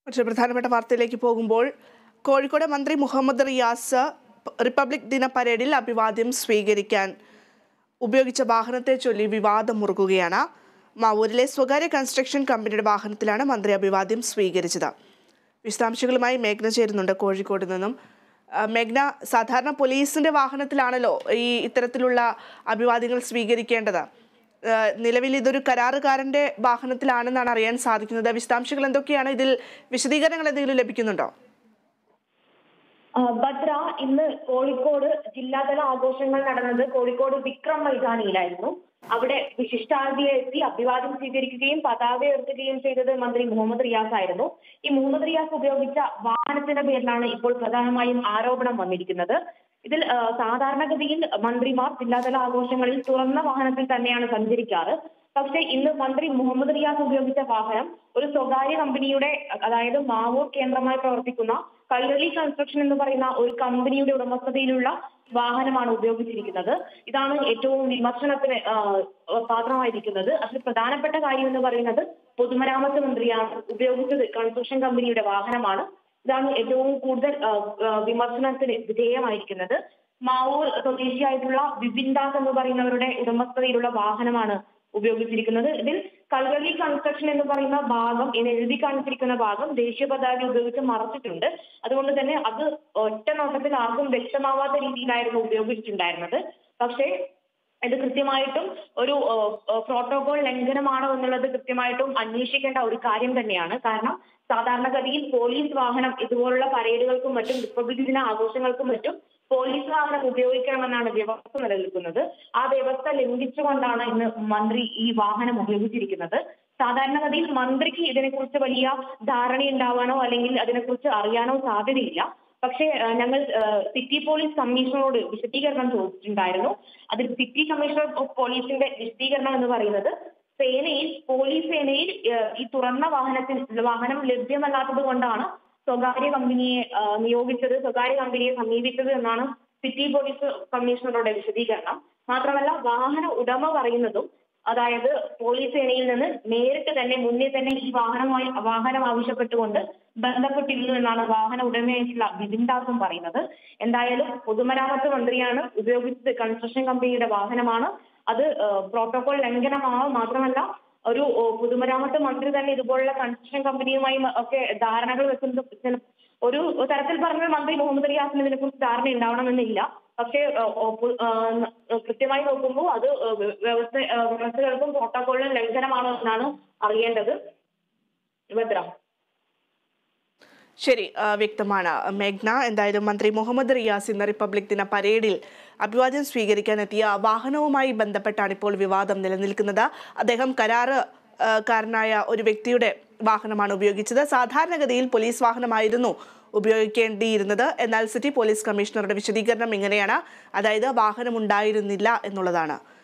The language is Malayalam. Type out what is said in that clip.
മറ്റൊരു പ്രധാനപ്പെട്ട വാർത്തയിലേക്ക് പോകുമ്പോൾ കോഴിക്കോട് മന്ത്രി മുഹമ്മദ് റിയാസ് റിപ്പബ്ലിക് ദിന പരേഡിൽ അഭിവാദ്യം സ്വീകരിക്കാൻ ഉപയോഗിച്ച വാഹനത്തെ ചൊല്ലി വിവാദം മുറുകുകയാണ്. മാവൂരിലെ സ്വകാര്യ കൺസ്ട്രക്ഷൻ കമ്പനിയുടെ വാഹനത്തിലാണ് മന്ത്രി അഭിവാദ്യം സ്വീകരിച്ചത്. വിശദാംശങ്ങളുമായി മേഘ്ന ചേരുന്നുണ്ട് കോഴിക്കോട് നിന്നും. മേഘ്ന, സാധാരണ പോലീസിന്റെ വാഹനത്തിലാണല്ലോ ഈ ഇത്തരത്തിലുള്ള അഭിവാദ്യങ്ങൾ സ്വീകരിക്കേണ്ടത്. നിലവിൽ ഇതൊരു കരാറുകാരന്റെ വാഹനത്തിലാണെന്നാണ് അറിയാൻ സാധിക്കുന്നത്. വിശദാംശങ്ങൾ എന്തൊക്കെയാണ്? ഇതിൽ വിശദീകരണങ്ങൾ എന്തെങ്കിലും ലഭിക്കുന്നുണ്ടോ? ഭദ്ര, ഇന്ന് കോഴിക്കോട് ജില്ലാതല ആഘോഷങ്ങൾ നടന്നത് കോഴിക്കോട് വിക്രം മൈതാനിയിലായിരുന്നു. അവിടെ വിശിഷ്ടാതിഥിയെ എത്തി അഭിവാദ്യം സ്വീകരിക്കുകയും പതാക ഉയർത്തുകയും ചെയ്തത് മന്ത്രി മുഹമ്മദ് റിയാസ് ആയിരുന്നു. ഈ മുഹമ്മദ് റിയാസ് ഉപയോഗിച്ച വാഹനത്തിന്റെ പേരിലാണ് ഇപ്പോൾ പ്രധാനമായും ആരോപണം വന്നിരിക്കുന്നത്. ഇതിൽ സാധാരണഗതിയിൽ മന്ത്രിമാർ ജില്ലാതല ആഘോഷങ്ങളിൽ തുറന്ന വാഹനത്തിൽ തന്നെയാണ് സഞ്ചരിക്കാറ്. പക്ഷേ ഇന്ന് മന്ത്രി മുഹമ്മദ് റിയാസ് ഉപയോഗിച്ച വാഹനം ഒരു സ്വകാര്യ കമ്പനിയുടെ, അതായത് മാവൂർ കേന്ദ്രമായി പ്രവർത്തിക്കുന്ന കൈരളി കൺസ്ട്രക്ഷൻ എന്ന് പറയുന്ന ഒരു കമ്പനിയുടെ ഉടമസ്ഥതയിലുള്ള വാഹനമാണ് ഉപയോഗിച്ചിരിക്കുന്നത്. ഇതാണ് ഏറ്റവും വിമർശനത്തിന് പാത്രമായിരിക്കുന്നത്. അതിൽ പ്രധാനപ്പെട്ട കാര്യം എന്ന് പറയുന്നത് പൊതുമരാമത്ത് മന്ത്രിയാണ് ഉപയോഗിച്ചത് കൺസ്ട്രക്ഷൻ കമ്പനിയുടെ വാഹനമാണ്. ഇതാണ് ഏറ്റവും കൂടുതൽ വിമർശനത്തിന് വിധേയമായിരിക്കുന്നത്. മാവൂർ സ്വദേശിയായിട്ടുള്ള വിപിൻ ദാസ് എന്ന് പറയുന്നവരുടെ ഉടമസ്ഥതയിലുള്ള വാഹനമാണ് ഉപയോഗിച്ചിരിക്കുന്നത്. ഇതിൽ കൈരളി കൺസ്ട്രക്ഷൻ എന്ന് പറയുന്ന ഭാഗം, എഴുതി കാണിച്ചിരിക്കുന്ന ഭാഗം ദേശീയ പതാക ഉപയോഗിച്ച് മറച്ചിട്ടുണ്ട്. അതുകൊണ്ട് തന്നെ അത് ഒറ്റ നോട്ടത്തിൽ ആർക്കും വ്യക്തമാവാത്ത രീതിയിലായിരുന്നു ഉപയോഗിച്ചിട്ടുണ്ടായിരുന്നത്. പക്ഷേ ഇത് കൃത്യമായിട്ടും ഒരു പ്രോട്ടോകോൾ ലംഘനമാണോ എന്നുള്ളത് കൃത്യമായിട്ടും അന്വേഷിക്കേണ്ട ഒരു കാര്യം തന്നെയാണ്. കാരണം സാധാരണഗതിയിൽ പോലീസ് വാഹനം ഇതുപോലുള്ള പരേഡുകൾക്കും മറ്റും റിപ്പബ്ലിക് ദിന ആഘോഷങ്ങൾക്കും മറ്റും പോലീസ് വാഹനം ഉപയോഗിക്കണമെന്നാണ് വ്യവസ്ഥ നിലനിൽക്കുന്നത്. ആ വ്യവസ്ഥ ലംഘിച്ചുകൊണ്ടാണ് ഇന്ന് മന്ത്രി ഈ വാഹനം ഉപയോഗിച്ചിരിക്കുന്നത്. സാധാരണഗതിയിൽ മന്ത്രിക്ക് ഇതിനെക്കുറിച്ച് വലിയ ധാരണയുണ്ടാവാനോ അല്ലെങ്കിൽ അതിനെക്കുറിച്ച് അറിയാനോ സാധ്യതയില്ല. പക്ഷേ ഞങ്ങൾ സിറ്റി പോലീസ് കമ്മീഷണറോട് വിശദീകരണം ചോദിച്ചിട്ടുണ്ടായിരുന്നു. അതിൽ സിറ്റി കമ്മീഷണർ ഓഫ് പോലീസിന്റെ വിശദീകരണം എന്ന് പറയുന്നത് പോലീസ് സേനയിൽ ഈ തുറന്ന വാഹനം ലഭ്യമല്ലാത്തത് കൊണ്ടാണ് സ്വകാര്യ കമ്പനിയെ നിയോഗിച്ചത്, സ്വകാര്യ കമ്പനിയെ സമീപിച്ചത് എന്നാണ് സിറ്റി പോലീസ് കമ്മീഷണറുടെ വിശദീകരണം. മാത്രമല്ല വാഹന ഉടമ പറയുന്നതും, അതായത് പോലീസ് സേനയിൽ നിന്ന് നേരിട്ട് തന്നെ മുന്നിൽ തന്നെ ഈ വാഹനം ആവശ്യപ്പെട്ടുകൊണ്ട് ബന്ധപ്പെട്ടിരുന്നു എന്നാണ് വാഹന ഉടമയായിട്ടുള്ള വിപിൻ ദാസും പറയുന്നത്. എന്തായാലും പൊതുമരാമത്ത് മന്ത്രിയാണ് ഉപയോഗിച്ചത് കൺസ്ട്രക്ഷൻ കമ്പനിയുടെ വാഹനമാണ്. അത് പ്രോട്ടോകോൾ ലംഘനമാവും. മാത്രമല്ല ഒരു പൊതുമരാമത്ത് മന്ത്രി തന്നെ ഇതുപോലുള്ള കൺസ്ട്രക്ഷൻ കമ്പനിയുമായി ഒക്കെ ധാരണകൾ വെക്കുന്നത് ഒരു തരത്തിൽ പറഞ്ഞ മന്ത്രി മുഹമ്മദ് റിയാസിന് ഇതിനെക്കുറിച്ച് ധാരണ ഉണ്ടാവണമെന്നില്ല. പക്ഷേ കൃത്യമായി നോക്കുമ്പോൾ അത് വ്യവസ്ഥകൾക്കും പ്രോട്ടോകോളിനും ലംഘനമാണോ എന്നാണ് അറിയേണ്ടത്. ഭദ്ര. ശരി, വ്യക്തമാണ് മേഘ്ന. എന്തായാലും മന്ത്രി മുഹമ്മദ് റിയാസ് ഇന്ന് റിപ്പബ്ലിക് ദിന പരേഡിൽ അഭിവാദ്യം സ്വീകരിക്കാനെത്തിയ വാഹനവുമായി ബന്ധപ്പെട്ടാണ് ഇപ്പോൾ വിവാദം നിലനിൽക്കുന്നത്. അദ്ദേഹം കരാറുകാരനായ ഒരു വ്യക്തിയുടെ വാഹനമാണ് ഉപയോഗിച്ചത്. സാധാരണഗതിയിൽ പോലീസ് വാഹനമായിരുന്നു ഉപയോഗിക്കേണ്ടിയിരുന്നത്. എന്നാൽ സിറ്റി പോലീസ് കമ്മീഷണറുടെ വിശദീകരണം ഇങ്ങനെയാണ്, അതായത് വാഹനം ഉണ്ടായിരുന്നില്ല എന്നുള്ളതാണ്.